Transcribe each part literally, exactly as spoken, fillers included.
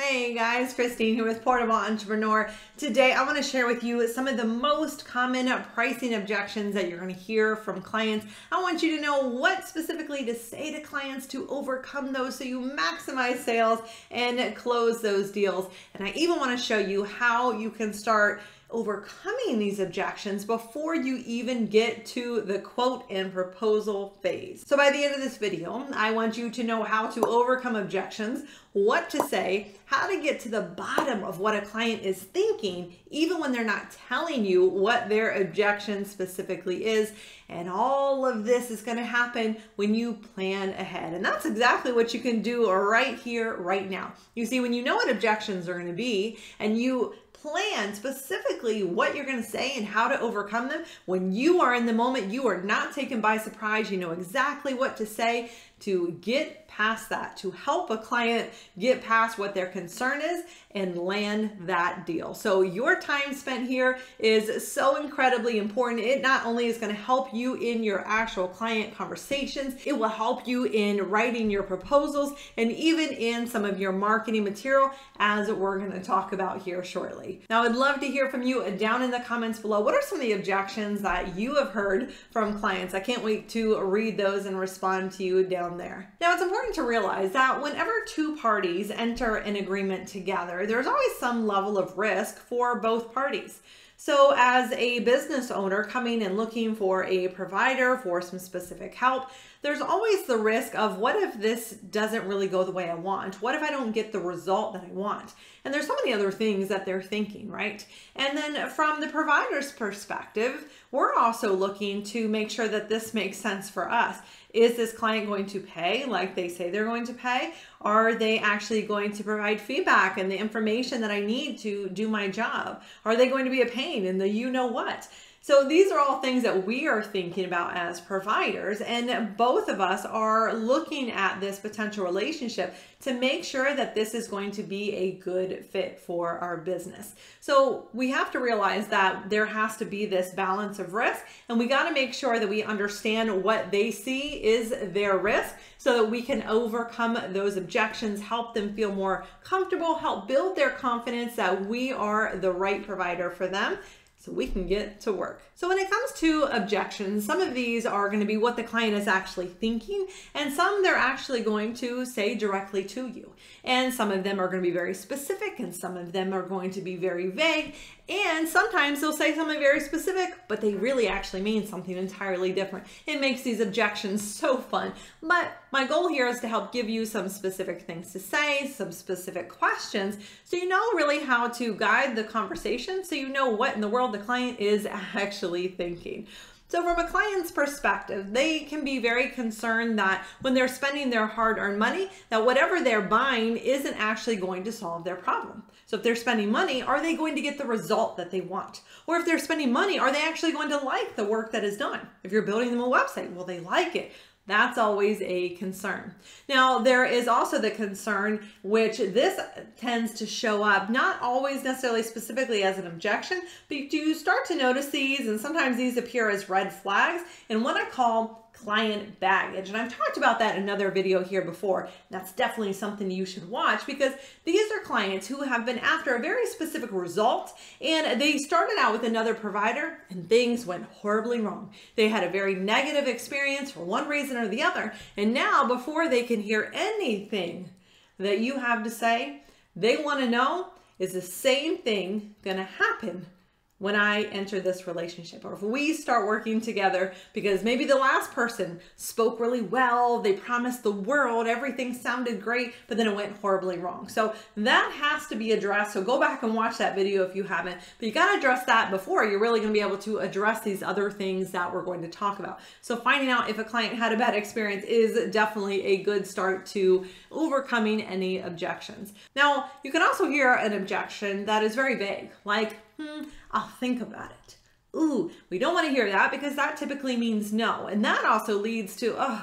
Hey guys, Christine here with Portable Entrepreneur. Today I want to share with you some of the most common pricing objections that you're going to hear from clients. I want you to know what specifically to say to clients to overcome those so you maximize sales and close those deals. And I even want to show you how you can start overcoming these objections before you even get to the quote and proposal phase. So by the end of this video, I want you to know how to overcome objections, what to say, how to get to the bottom of what a client is thinking, even when they're not telling you what their objection specifically is. And all of this is going to happen when you plan ahead. And that's exactly what you can do right here, right now. You see, when you know what objections are going to be and you plan specifically what you're going to say and how to overcome them, when you are in the moment, you are not taken by surprise. You know exactly what to say to get past that, to help a client get past what their concern is and land that deal. So your time spent here is so incredibly important. It not only is going to help you in your actual client conversations, it will help you in writing your proposals and even in some of your marketing material, as we're going to talk about here shortly. Now, I'd love to hear from you down in the comments below. What are some of the objections that you have heard from clients? I can't wait to read those and respond to you down there. Now, it's important to realize that whenever two parties enter an agreement together, there's always some level of risk for both parties. So as a business owner coming and looking for a provider for some specific help, there's always the risk of, what if this doesn't really go the way I want? What if I don't get the result that I want? And there's so many other things that they're thinking, right? And then from the provider's perspective, we're also looking to make sure that this makes sense for us. Is this client going to pay like they say they're going to pay? Are they actually going to provide feedback and the information that I need to do my job? Are they going to be a pain in the you know what? So these are all things that we are thinking about as providers, and both of us are looking at this potential relationship to make sure that this is going to be a good fit for our business. So we have to realize that there has to be this balance of risk, and we got to make sure that we understand what they see is their risk so that we can overcome those objections, help them feel more comfortable, help build their confidence that we are the right provider for them, so we can get to work. So when it comes to objections, some of these are going to be what the client is actually thinking, and some they're actually going to say directly to you. And some of them are going to be very specific, and some of them are going to be very vague. And sometimes they'll say something very specific, but they really actually mean something entirely different. It makes these objections so fun. But my goal here is to help give you some specific things to say, some specific questions, so you know really how to guide the conversation, so you know what in the world the client is actually thinking. So from a client's perspective, they can be very concerned that when they're spending their hard-earned money, that whatever they're buying isn't actually going to solve their problem. So if they're spending money, are they going to get the result that they want? Or if they're spending money, are they actually going to like the work that is done? If you're building them a website, will they like it? That's always a concern. Now, there is also the concern, which this tends to show up, not always necessarily specifically as an objection, but you start to notice these, and sometimes these appear as red flags, and what I call client baggage. And I've talked about that in another video here before. That's definitely something you should watch, because these are clients who have been after a very specific result, and they started out with another provider and things went horribly wrong. They had a very negative experience for one reason or the other, and now before they can hear anything that you have to say, they want to know, is the same thing going to happen when I enter this relationship, or if we start working together, because maybe the last person spoke really well, they promised the world, everything sounded great, but then it went horribly wrong. So that has to be addressed. So go back and watch that video if you haven't, but you got to address that before you're really going to be able to address these other things that we're going to talk about. So finding out if a client had a bad experience is definitely a good start to overcoming any objections. Now, you can also hear an objection that is very vague, like, hmm, I'll think about it. Ooh, we don't want to hear that, because that typically means no. And that also leads to uh,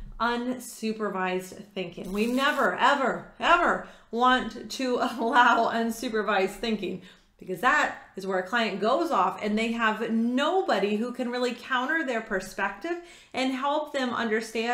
unsupervised thinking. We never, ever, ever want to allow unsupervised thinking, because that is where a client goes off and they have nobody who can really counter their perspective and help them understand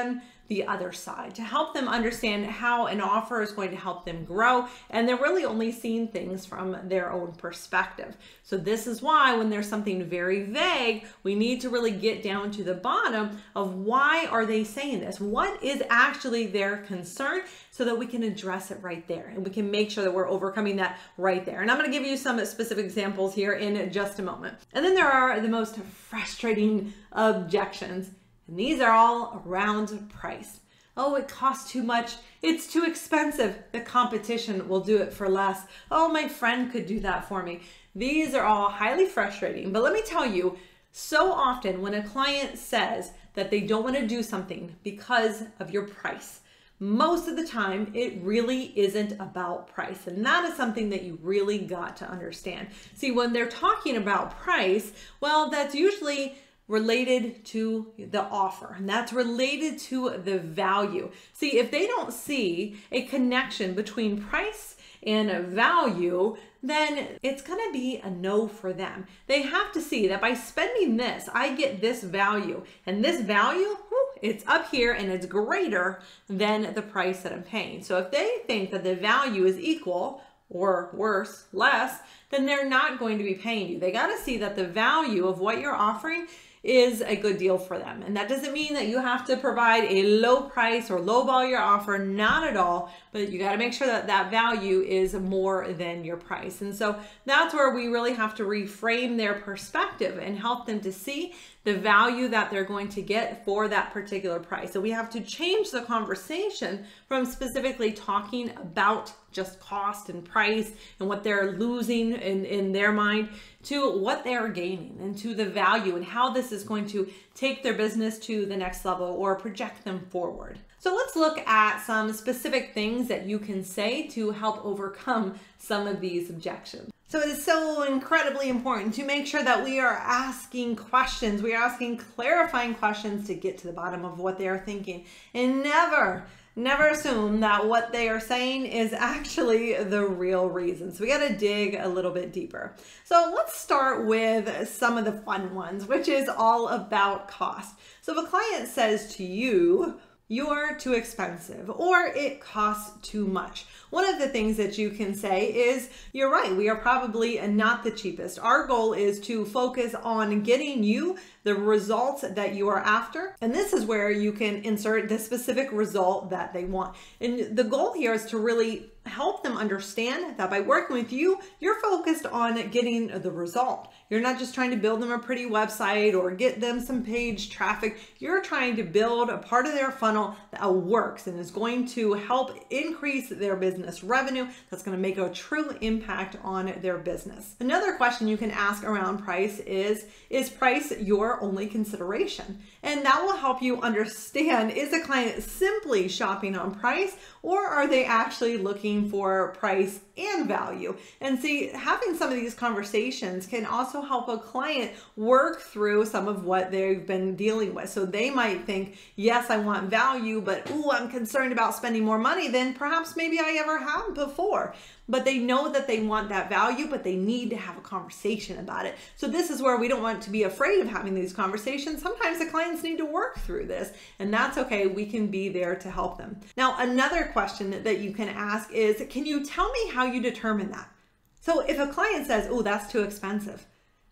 the other side, to help them understand how an offer is going to help them grow. And they're really only seeing things from their own perspective. So this is why when there's something very vague, we need to really get down to the bottom of why are they saying this? What is actually their concern, so that we can address it right there and we can make sure that we're overcoming that right there. And I'm going to give you some specific examples here in just a moment. And then there are the most frustrating objections. And these are all around price. Oh, it costs too much. It's too expensive. The competition will do it for less. Oh, my friend could do that for me. These are all highly frustrating. But let me tell you, so often when a client says that they don't want to do something because of your price, most of the time it really isn't about price. And that is something that you really got to understand. See, when they're talking about price, well, that's usually related to the offer, and that's related to the value. See, if they don't see a connection between price and value, then it's gonna be a no for them. They have to see that by spending this, I get this value, and this value, whew, it's up here and it's greater than the price that I'm paying. So if they think that the value is equal, or worse, less, then they're not going to be paying you. They gotta see that the value of what you're offering is a good deal for them. And that doesn't mean that you have to provide a low price or lowball your offer, not at all, but you got to make sure that that value is more than your price. And so that's where we really have to reframe their perspective and help them to see the value that they're going to get for that particular price. So we have to change the conversation from specifically talking about just cost and price and what they're losing in, in their mind, to what they're gaining and to the value and how this is going to take their business to the next level or project them forward. So let's look at some specific things that you can say to help overcome some of these objections. So it is so incredibly important to make sure that we are asking questions. We are asking clarifying questions to get to the bottom of what they are thinking, and never Never assume that what they are saying is actually the real reason. So we got to dig a little bit deeper. So let's start with some of the fun ones, which is all about cost. So if a client says to you, you're too expensive, or it costs too much, one of the things that you can say is, you're right, we are probably not the cheapest. Our goal is to focus on getting you the results that you are after. And this is where you can insert the specific result that they want. And the goal here is to really help them understand that by working with you, you're focused on getting the result. You're not just trying to build them a pretty website or get them some page traffic. You're trying to build a part of their funnel that works and is going to help increase their business revenue. That's going to make a true impact on their business. Another question you can ask around price is, is price your only consideration? And that will help you understand, is the client simply shopping on price, or are they actually looking for price and value? And see, having some of these conversations can also help a client work through some of what they've been dealing with. So they might think, yes, I want value, but ooh, I'm concerned about spending more money than perhaps maybe I ever have before. But they know that they want that value, but they need to have a conversation about it. So this is where we don't want to be afraid of having these conversations. Sometimes the clients need to work through this, and that's okay. We can be there to help them. Now, another question that you can ask is, can you tell me how you determine that? So if a client says, oh, that's too expensive,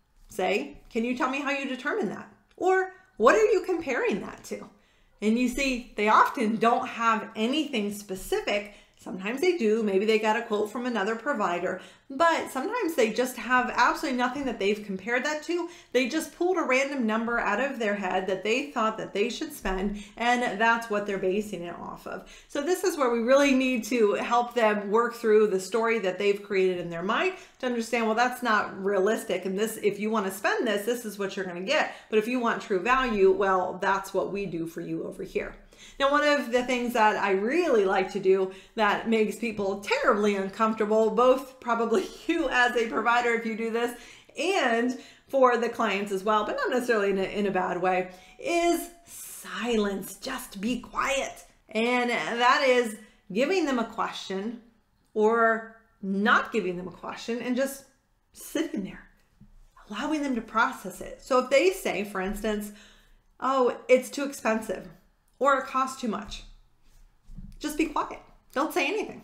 say, can you tell me how you determine that? Or what are you comparing that to? And you see, they often don't have anything specific. Sometimes they do, maybe they got a quote from another provider, but sometimes they just have absolutely nothing that they've compared that to. They just pulled a random number out of their head that they thought that they should spend, and that's what they're basing it off of. So this is where we really need to help them work through the story that they've created in their mind to understand, well, that's not realistic. And this, if you want to spend this, this is what you're going to get. But if you want true value, well, that's what we do for you over here. Now, one of the things that I really like to do that makes people terribly uncomfortable, both probably you as a provider if you do this, and for the clients as well, but not necessarily in a, in a bad way, is silence. Just be quiet. And that is giving them a question or not giving them a question and just sitting there, allowing them to process it. So if they say, for instance, oh, it's too expensive, or it costs too much. Just be quiet. Don't say anything.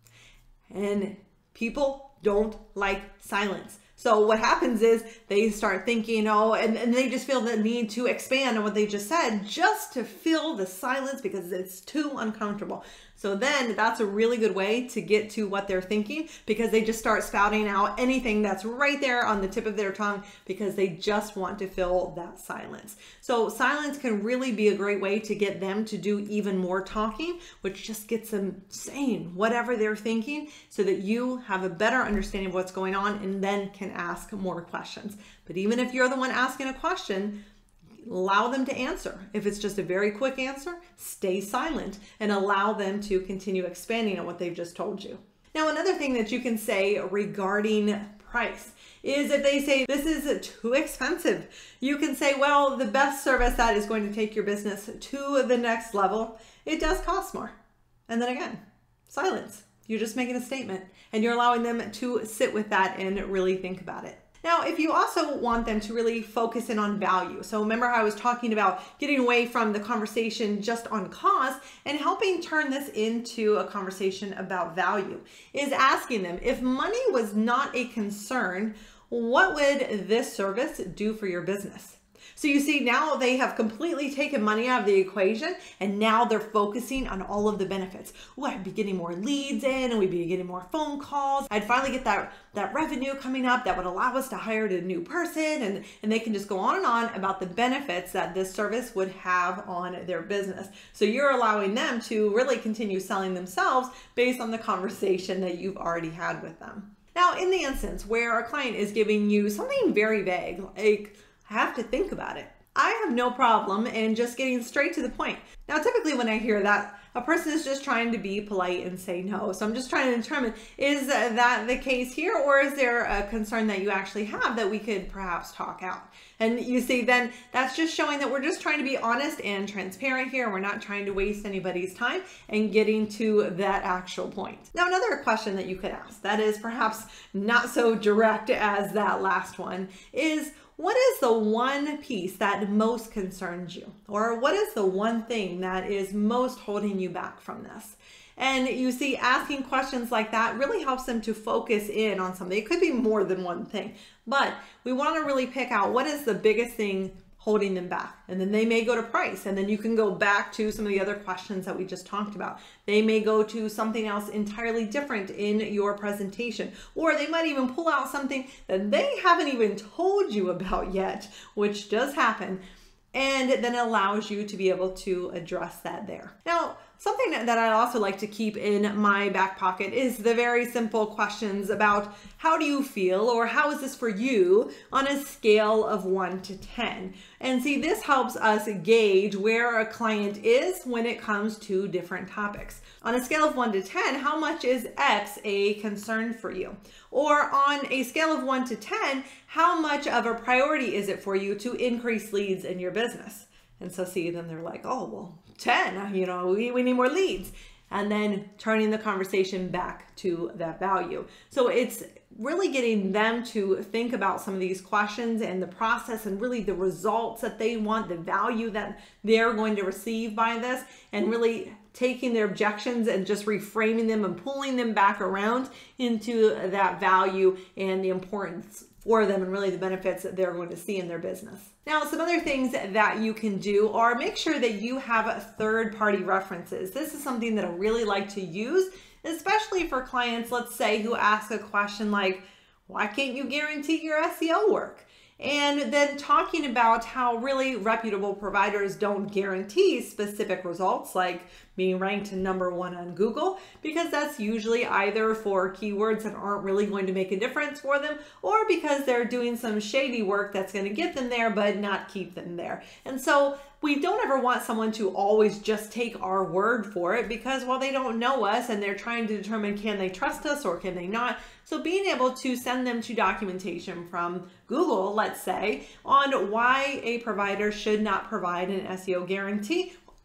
And people don't like silence. So what happens is they start thinking, oh, and, and they just feel the need to expand on what they just said just to fill the silence because it's too uncomfortable. So then that's a really good way to get to what they're thinking, because they just start spouting out anything that's right there on the tip of their tongue because they just want to fill that silence. So silence can really be a great way to get them to do even more talking, which just gets them saying whatever they're thinking so that you have a better understanding of what's going on and then can ask more questions. But even if you're the one asking a question, allow them to answer. If it's just a very quick answer, stay silent and allow them to continue expanding on what they've just told you. Now, another thing that you can say regarding price is if they say this is too expensive, you can say, well, the best service that is going to take your business to the next level, it does cost more. And then again, silence. You're just making a statement and you're allowing them to sit with that and really think about it. Now, if you also want them to really focus in on value, so remember how I was talking about getting away from the conversation just on cost and helping turn this into a conversation about value, is asking them, if money was not a concern, what would this service do for your business? So you see, now they have completely taken money out of the equation and now they're focusing on all of the benefits. Oh, I'd be getting more leads in and we'd be getting more phone calls. I'd finally get that, that revenue coming up that would allow us to hire a new person, and, and they can just go on and on about the benefits that this service would have on their business. So you're allowing them to really continue selling themselves based on the conversation that you've already had with them. Now, in the instance where a client is giving you something very vague, like, have to think about it, I have no problem in just getting straight to the point. Now, typically when I hear that, a person is just trying to be polite and say no. So I'm just trying to determine, is that the case here, or is there a concern that you actually have that we could perhaps talk out? And you see, then that's just showing that we're just trying to be honest and transparent here. We're not trying to waste anybody's time and getting to that actual point. Now, another question that you could ask that is perhaps not so direct as that last one is, what is the one piece that most concerns you? Or what is the one thing that is most holding you back from this? And you see, asking questions like that really helps them to focus in on something. It could be more than one thing, but we want to really pick out what is the biggest thing holding them back. And then they may go to price, and then you can go back to some of the other questions that we just talked about. They may go to something else entirely different in your presentation, or they might even pull out something that they haven't even told you about yet, which does happen. And it then allows you to be able to address that there. Now, something that I also like to keep in my back pocket is the very simple questions about how do you feel, or how is this for you on a scale of one to ten? And see, this helps us gauge where a client is when it comes to different topics. On a scale of one to ten, how much is X a concern for you? Or on a scale of one to ten, how much of a priority is it for you to increase leads in your business? And so see, then they're like, oh, well, ten, you know, we, we need more leads. And then turning the conversation back to that value. So it's really getting them to think about some of these questions and the process and really the results that they want, the value that they're going to receive by this, and really taking their objections and just reframing them and pulling them back around into that value and the importance for them and really the benefits that they're going to see in their business. Now, some other things that you can do are make sure that you have third-party references. This is something that I really like to use, especially for clients, let's say, who ask a question like, why can't you guarantee your S E O work? And then talking about how really reputable providers don't guarantee specific results, like being ranked number one on Google, because that's usually either for keywords that aren't really going to make a difference for them, or because they're doing some shady work that's going to get them there but not keep them there. And so we don't ever want someone to always just take our word for it, because while they don't know us and they're trying to determine can they trust us or can they not. So being able to send them to documentation from Google, let's say, on why a provider should not provide an S E O guarantee,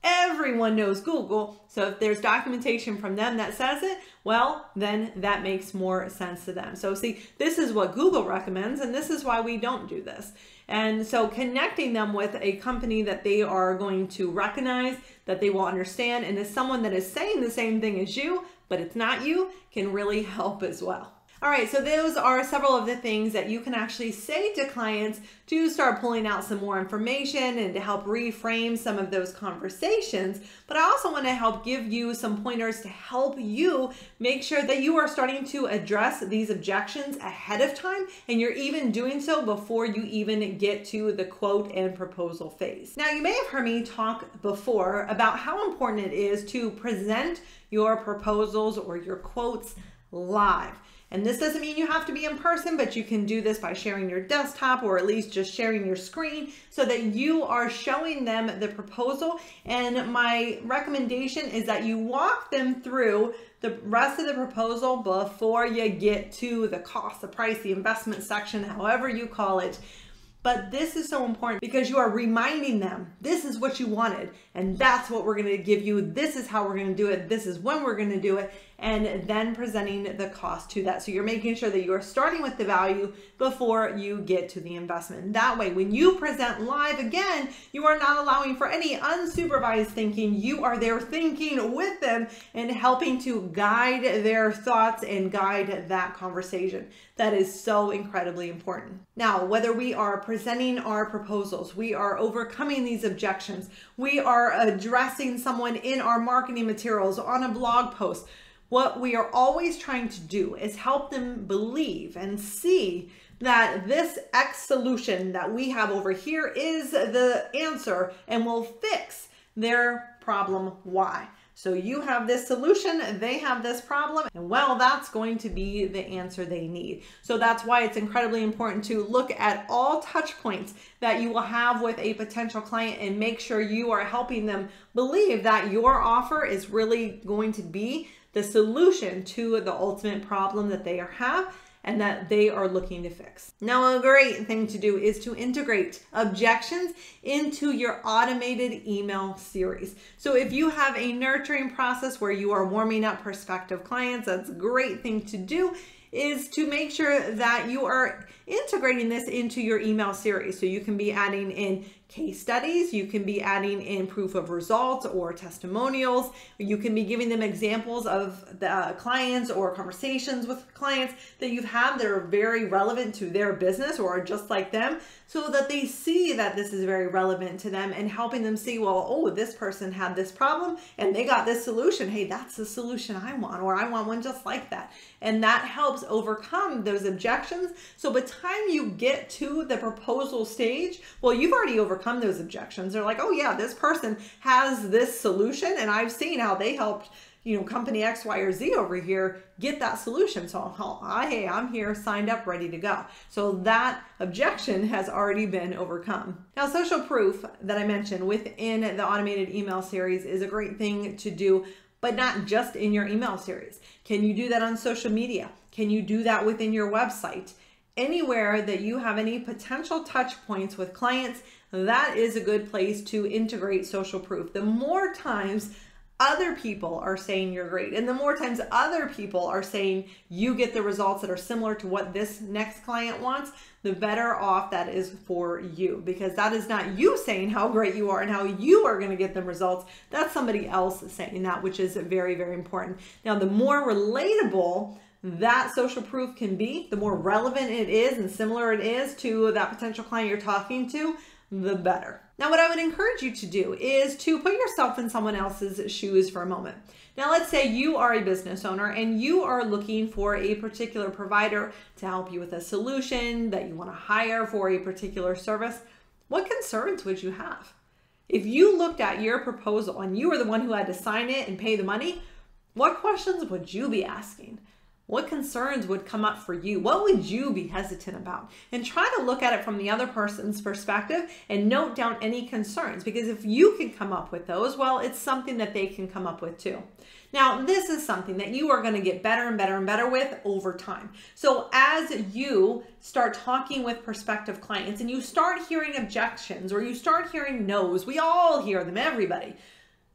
Everyone knows Google. So if there's documentation from them that says it, well, then that makes more sense to them. So see, this is what Google recommends, and this is why we don't do this. And so connecting them with a company that they are going to recognize, that they will understand, and is someone that is saying the same thing as you, but it's not you, can really help as well. All right, so those are several of the things that you can actually say to clients to start pulling out some more information and to help reframe some of those conversations. But I also want to help give you some pointers to help you make sure that you are starting to address these objections ahead of time, and you're even doing so before you even get to the quote and proposal phase. Now, you may have heard me talk before about how important it is to present your proposals or your quotes live. And this doesn't mean you have to be in person, but you can do this by sharing your desktop or at least just sharing your screen so that you are showing them the proposal. And my recommendation is that you walk them through the rest of the proposal before you get to the cost, the price, the investment section, however you call it. But this is so important because you are reminding them, this is what you wanted, and that's what we're going to give you. This is how we're going to do it. This is when we're going to do it, and then presenting the cost to that. So you're making sure that you are starting with the value before you get to the investment. That way, when you present live again, you are not allowing for any unsupervised thinking. You are there thinking with them and helping to guide their thoughts and guide that conversation. That is so incredibly important. Now, whether we are presenting our proposals, we are overcoming these objections, we are addressing someone in our marketing materials, on a blog post, what we are always trying to do is help them believe and see that this X solution that we have over here is the answer and will fix their problem Y. So you have this solution, they have this problem, and well, that's going to be the answer they need. So that's why it's incredibly important to look at all touch points that you will have with a potential client and make sure you are helping them believe that your offer is really going to be the solution to the ultimate problem that they have and that they are looking to fix. Now, a great thing to do is to integrate objections into your automated email series. So if you have a nurturing process where you are warming up prospective clients, that's a great thing to do, is to make sure that you are integrating this into your email series. So you can be adding in case studies, you can be adding in proof of results or testimonials, you can be giving them examples of the uh, clients or conversations with clients that you've had that are very relevant to their business or are just like them, so that they see that this is very relevant to them and helping them see, well, oh, this person had this problem and they got this solution. Hey, that's the solution I want, or I want one just like that. And that helps overcome those objections. So by the time you get to the proposal stage, well, you've already overcome those objections. They're like, oh yeah, this person has this solution and I've seen how they helped, you know, company X, Y, or Z over here get that solution. So I, hey, I'm here, signed up, ready to go. So that objection has already been overcome. Now, social proof that I mentioned within the automated email series is a great thing to do, but not just in your email series. Can you do that on social media? Can you do that within your website? Anywhere that you have any potential touch points with clients, that is a good place to integrate social proof. The more times other people are saying you're great, and the more times other people are saying you get the results that are similar to what this next client wants, the better off that is for you, because that is not you saying how great you are and how you are going to get them results. That's somebody else saying that, which is very, very important. Now, the more relatable that social proof can be, the more relevant it is and similar it is to that potential client you're talking to, the better. Now, what I would encourage you to do is to put yourself in someone else's shoes for a moment. Now, let's say you are a business owner and you are looking for a particular provider to help you with a solution that you want to hire for a particular service. What concerns would you have? If you looked at your proposal and you were the one who had to sign it and pay the money, what questions would you be asking? What concerns would come up for you? What would you be hesitant about? And try to look at it from the other person's perspective and note down any concerns, because if you can come up with those, well, it's something that they can come up with too. Now, this is something that you are going to get better and better and better with over time. So as you start talking with prospective clients and you start hearing objections or you start hearing no's, we all hear them, everybody.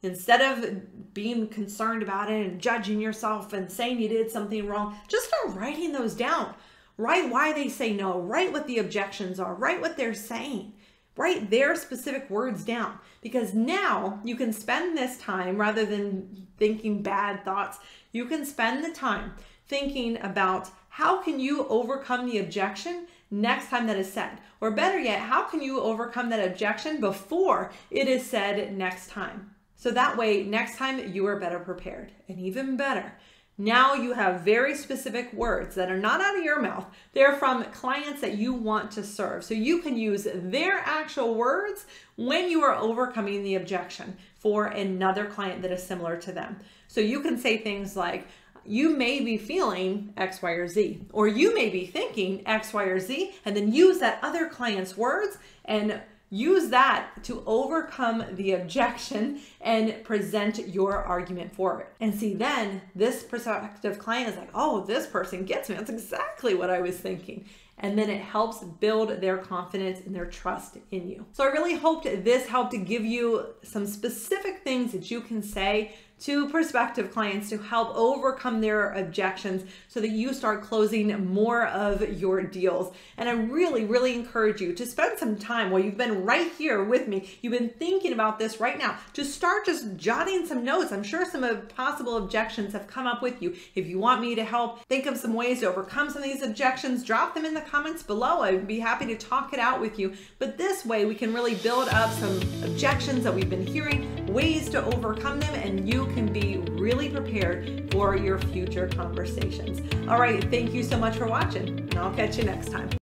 Instead of being concerned about it and judging yourself and saying you did something wrong, just start writing those down. Write why they say no. Write what the objections are. Write what they're saying. Write their specific words down, because now you can spend this time, rather than thinking bad thoughts, you can spend the time thinking about how can you overcome the objection next time that is said, or better yet, how can you overcome that objection before it is said next time. So that way, next time you are better prepared. And even better, now you have very specific words that are not out of your mouth. They're from clients that you want to serve. So you can use their actual words when you are overcoming the objection for another client that is similar to them. So you can say things like, you may be feeling X, Y, or Z, or you may be thinking X, Y, or Z, and then use that other client's words and use that to overcome the objection and present your argument for it. And see, then this prospective client is like, oh, this person gets me. That's exactly what I was thinking. And then it helps build their confidence and their trust in you. So I really hoped this helped to give you some specific things that you can say to prospective clients to help overcome their objections so that you start closing more of your deals. And I really, really encourage you to spend some time while you've been right here with me. You've been thinking about this right now. Just start just jotting some notes. I'm sure some of possible objections have come up with you. If you want me to help think of some ways to overcome some of these objections, drop them in the comments below. I'd be happy to talk it out with you. But this way we can really build up some objections that we've been hearing, ways to overcome them, and you can be really prepared for your future conversations. All right, thank you so much for watching, and I'll catch you next time.